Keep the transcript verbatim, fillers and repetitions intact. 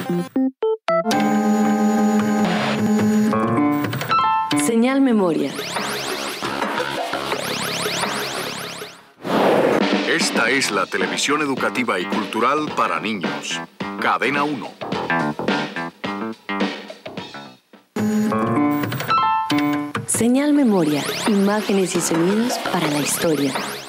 Señal Memoria. Esta es la televisión educativa y cultural para niños. Cadena uno. Señal Memoria. Imágenes y sonidos para la historia.